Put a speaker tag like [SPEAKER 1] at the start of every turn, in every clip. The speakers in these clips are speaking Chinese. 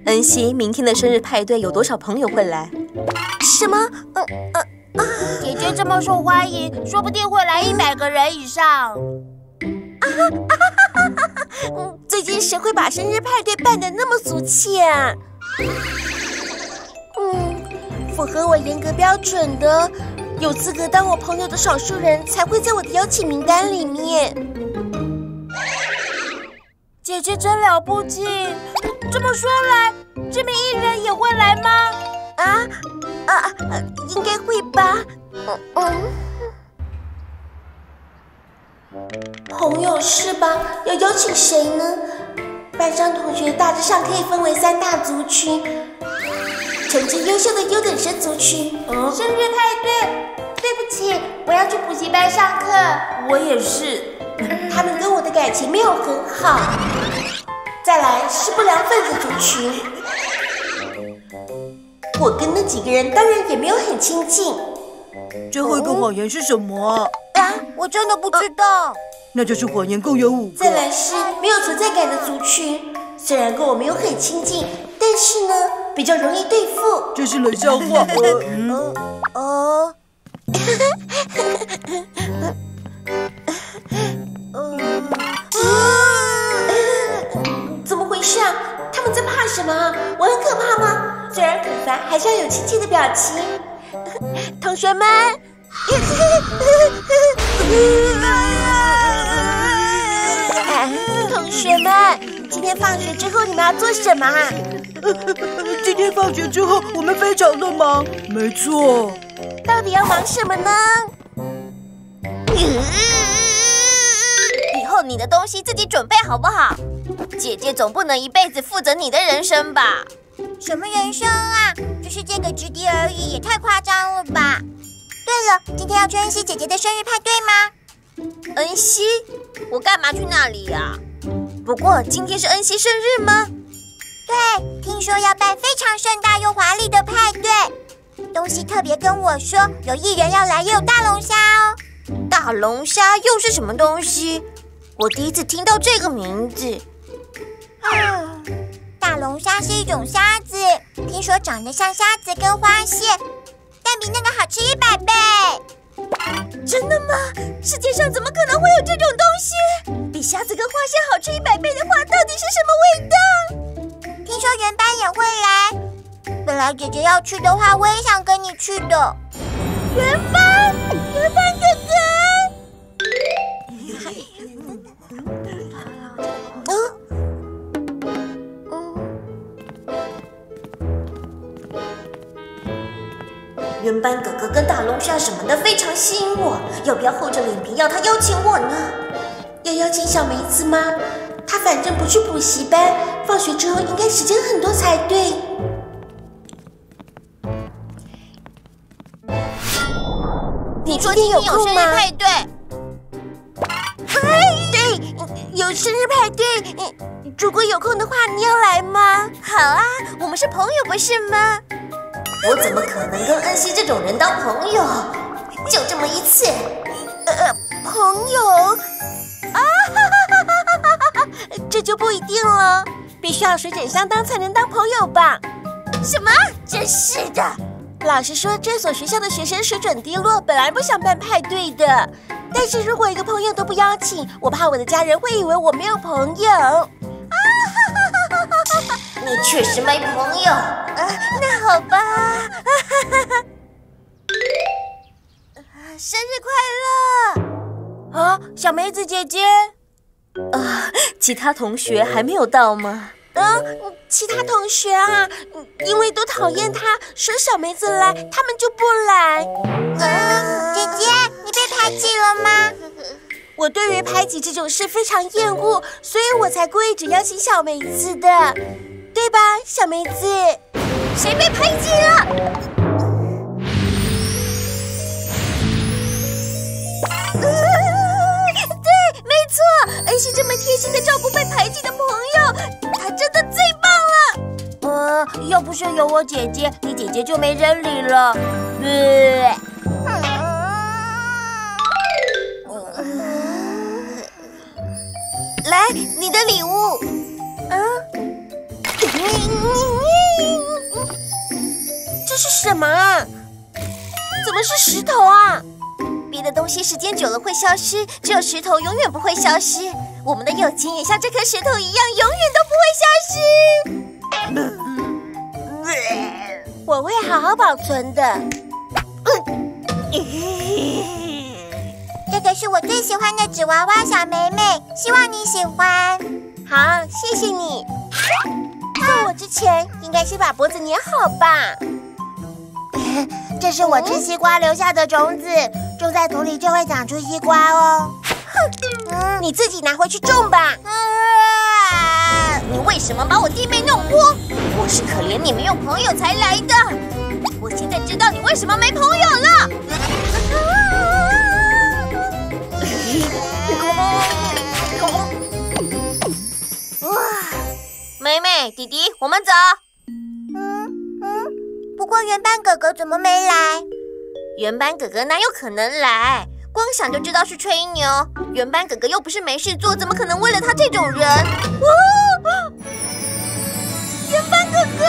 [SPEAKER 1] 恩熙，明天的生日派对有多少朋友会来？
[SPEAKER 2] 什么？
[SPEAKER 3] 姐姐这么受欢迎，说不定会来100个人以上。
[SPEAKER 2] 最近谁会把生日派对办得那么俗气啊？符合我严格标准的，有资格当我朋友的少数人才会在我的邀请名单里面。
[SPEAKER 3] 姐姐真了不起！这么说来，这名艺人也会来吗？
[SPEAKER 2] 应该会吧。朋友是吧？要邀请谁呢？班上同学大致上可以分为3大族群：成绩优秀的优等生族群。
[SPEAKER 3] 生日派对，对不起，我要去补习班上课。
[SPEAKER 1] 我也是。
[SPEAKER 2] 他们跟我的感情没有很好。再来是不良分子族群，我跟那几个人当然也没有很亲近。
[SPEAKER 4] 最后一个谎言是什么
[SPEAKER 3] 啊？我真的不知道。
[SPEAKER 4] 那就是谎言共有5个。
[SPEAKER 2] 再来是没有存在感的族群，虽然跟我没有很亲近，但是呢，比较容易对付。
[SPEAKER 4] 这是冷笑话。
[SPEAKER 2] 怎么回事啊？他们在怕什么啊？我很可怕吗？虽然很烦，还是要有亲切的表情。同学们，同学们，今天放学之后你们要做什么啊？
[SPEAKER 4] 今天放学之后，我们非常的忙。没错。
[SPEAKER 2] 到底要忙什么呢？
[SPEAKER 3] 以后你的东西自己准备好不好？姐姐总不能一辈子负责你的人生吧？
[SPEAKER 5] 什么人生啊？就是这个直笛而已，也太夸张了吧！对了，今天要去恩熙姐姐的生日派对吗？
[SPEAKER 3] 恩熙？我干嘛去那里呀？不过今天是恩熙生日吗？
[SPEAKER 5] 对，听说要办非常盛大又华丽的派对。东西特别跟我说，有艺人要来，也有大龙虾哦。
[SPEAKER 3] 大龙虾又是什么东西？我第一次听到这个名字。
[SPEAKER 5] 大龙虾是一种虾子，听说长得像虾子跟花蟹，但比那个好吃100倍。
[SPEAKER 3] 真的吗？世界上怎么可能会有这种东西？比虾子跟花蟹好吃100倍的话，到底是什么味道？
[SPEAKER 5] 听说原班也会来，本来姐姐要去的话，我也想跟你去的。
[SPEAKER 3] 原班哥哥。
[SPEAKER 2] 原班哥哥跟大龙虾什么的非常吸引我，要不要厚着脸皮要他邀请我呢？要邀请小梅子吗？她反正不去补习班，放学之后应该时间很多才对。
[SPEAKER 3] 你说今天有生日派对？
[SPEAKER 2] 对，有生日派对。如果有空的话，你要来吗？
[SPEAKER 3] 好啊，我们是朋友不是吗？
[SPEAKER 2] 我怎么可能跟恩熙这种人当朋友？就这么一次，朋友啊，这就不一定了，必须要水准相当才能当朋友吧？
[SPEAKER 3] 什么？真是的！
[SPEAKER 2] 老实说，这所学校的学生水准低落，本来不想办派对的。但是如果一个朋友都不邀请，我怕我的家人会以为我没有朋友。
[SPEAKER 3] 你确实没朋友。那好吧。生日快乐！
[SPEAKER 2] 啊，小梅子姐姐。
[SPEAKER 1] 其他同学还没有到吗？
[SPEAKER 2] 其他同学啊，因为都讨厌他，说小梅子来，他们就不来。
[SPEAKER 5] 姐姐，你被排挤了吗？
[SPEAKER 2] 我对于排挤这种事非常厌恶，所以我才故意只邀请小梅子的，对吧，小梅子？
[SPEAKER 3] 谁被排挤了？对，没错，恩熙这么贴心的照顾被排挤的朋友，她真的最棒了。要不是有我姐姐，你姐姐就没人理了。来，你的礼物。 什么啊？怎么是石头啊？
[SPEAKER 2] 别的东西时间久了会消失，只有石头永远不会消失。我们的友情也像这颗石头一样，永远都不会消失。
[SPEAKER 3] 我会好好保存的。
[SPEAKER 5] 这个是我最喜欢的纸娃娃小美美，希望你喜欢。
[SPEAKER 3] 好，谢谢你。送我之前，应该先把脖子粘好吧？
[SPEAKER 5] 这是我吃西瓜留下的种子，种在土里就会长出西瓜哦。
[SPEAKER 3] 你自己拿回去种吧。
[SPEAKER 2] 你为什么把我弟妹弄哭？我是可怜你没有朋友才来的。我现在知道你为什么没朋友了。妹妹，弟弟，我们走。
[SPEAKER 5] 不过原班哥哥怎么没来？
[SPEAKER 2] 原班哥哥哪有可能来？光想就知道是吹牛。原班哥哥又不是没事做，怎么可能为了他这种人？原班哥哥！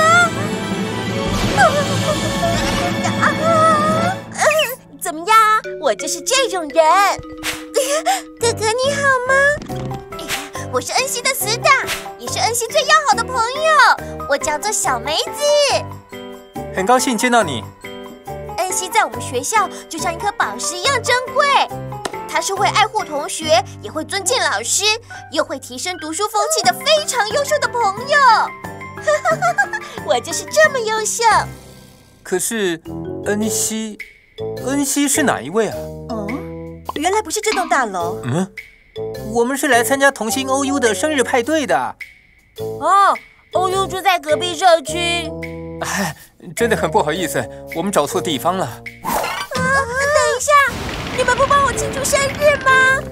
[SPEAKER 3] 怎么样？我就是这种人。
[SPEAKER 2] 哥哥你好吗？我是恩熙的死党，也是恩熙最要好的朋友。我叫做小梅子。
[SPEAKER 6] 很高兴见到你。
[SPEAKER 2] 恩熙在我们学校就像一颗宝石一样珍贵。她是会爱护同学，也会尊敬老师，又会提升读书风气的非常优秀的朋友。
[SPEAKER 3] 我就是这么优秀。
[SPEAKER 6] 可是，恩熙是哪一位啊？
[SPEAKER 4] 哦，原来不是这栋大楼。
[SPEAKER 6] 我们是来参加同心 OU 的生日派对的。
[SPEAKER 3] 哦 ，OU 住在隔壁社区。
[SPEAKER 6] 哎，真的很不好意思，我们找错地方了。
[SPEAKER 3] 等一下，你们不帮我庆祝生日吗？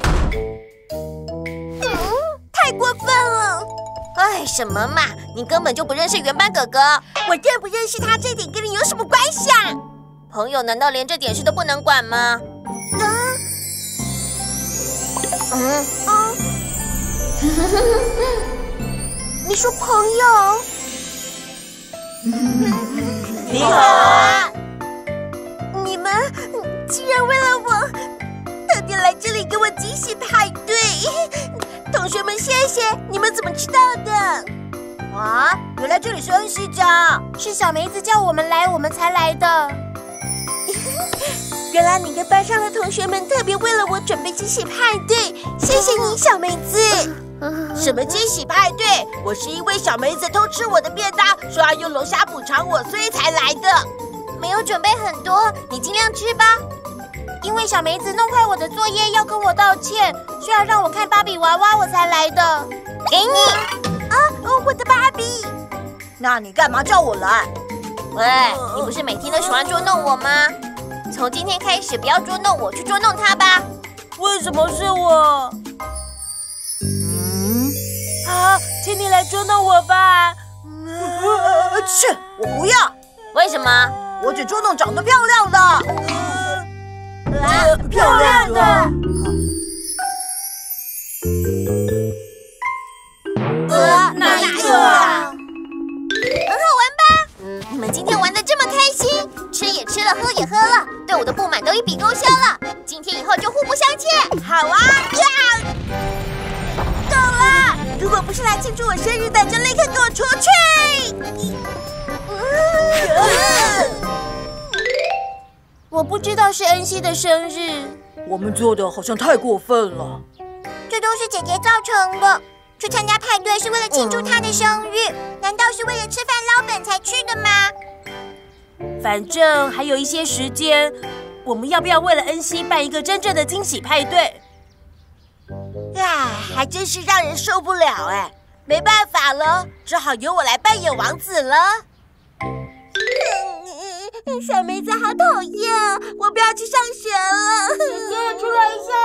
[SPEAKER 3] 太过分了！
[SPEAKER 2] 哎，什么嘛，你根本就不认识原班哥哥。
[SPEAKER 3] 我认不认识他，这点跟你有什么关系啊？
[SPEAKER 2] 朋友难道连这点事都不能管吗？
[SPEAKER 3] 你说朋友？
[SPEAKER 4] 你好啊！
[SPEAKER 3] 你们竟然为了我特地来这里给我惊喜派对，同学们谢谢！你们怎么知道的？
[SPEAKER 4] 啊，原来这里是恩熙家，
[SPEAKER 5] 是小梅子叫我们来，我们才来的。
[SPEAKER 3] 原来你跟班上的同学们特别为了我准备惊喜派对，谢谢你，小梅子。
[SPEAKER 4] 什么惊喜派对？我是因为小梅子偷吃我的便当，说要用龙虾补偿我，所以才来的。
[SPEAKER 2] 没有准备很多，你尽量吃吧。
[SPEAKER 5] 因为小梅子弄坏我的作业，要跟我道歉，说要让我看芭比娃娃，我才来的。
[SPEAKER 2] 给你
[SPEAKER 3] 我的芭比。
[SPEAKER 4] 那你干嘛叫我来？
[SPEAKER 2] 喂，你不是每天都喜欢捉弄我吗？从今天开始，不要捉弄我，去捉弄他吧。
[SPEAKER 3] 为什么是我？好，请你来捉弄我吧。
[SPEAKER 4] 切，我不要。
[SPEAKER 2] 为什么？
[SPEAKER 4] 我只捉弄长得漂亮的。
[SPEAKER 3] 漂亮的。
[SPEAKER 2] 哪一个啊？很好玩吧？你们今天玩得这么开心，吃也吃了，喝也喝了，对我的不满都一笔勾销了。今天以后就互不相欠。
[SPEAKER 3] 好啊！够了！如果不是来庆祝我生日的，就立刻给我出去！
[SPEAKER 5] 我不知道是恩熙的生日，
[SPEAKER 4] 我们做的好像太过分了。
[SPEAKER 5] 这都是姐姐造成的。去参加派对是为了庆祝她的生日，难道是为了吃饭捞本才去的吗？
[SPEAKER 3] 反正还有一些时间，我们要不要为了恩熙办一个真正的惊喜派对？还真是让人受不了哎！没办法了，只好由我来扮演王子了。小梅子好讨厌啊！我不要去上学了。姐姐，出来一下。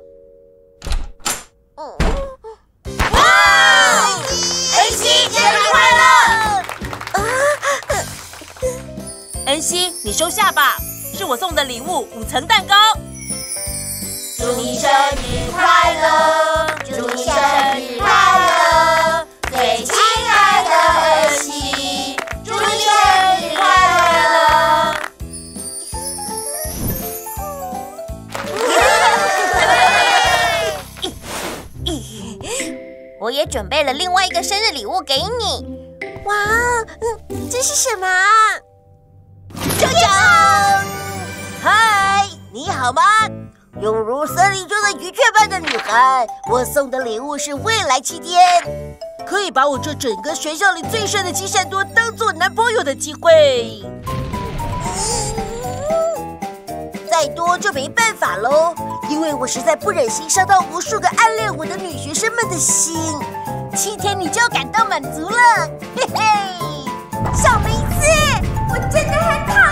[SPEAKER 2] 恩熙，生日快乐！
[SPEAKER 3] 恩熙，你收下吧，是我送的礼物，5层蛋糕。
[SPEAKER 2] 祝你生日快乐，祝你生日快乐，最亲爱的恩熙，祝你生日快乐，
[SPEAKER 3] 我也准备了另外一个生日礼物给你。
[SPEAKER 2] 哇，这是什么啊？
[SPEAKER 4] 锵锵！嗨，你好吗？犹如森林中的愉雀般的女孩，我送的礼物是未来7天，可以把我这整个学校里最帅的金善多当做男朋友的机会。再多就没办法喽，因为我实在不忍心伤到无数个暗恋我的女学生们的心。7天你就感到满足了，嘿嘿。
[SPEAKER 2] 小梅子，我真的很讨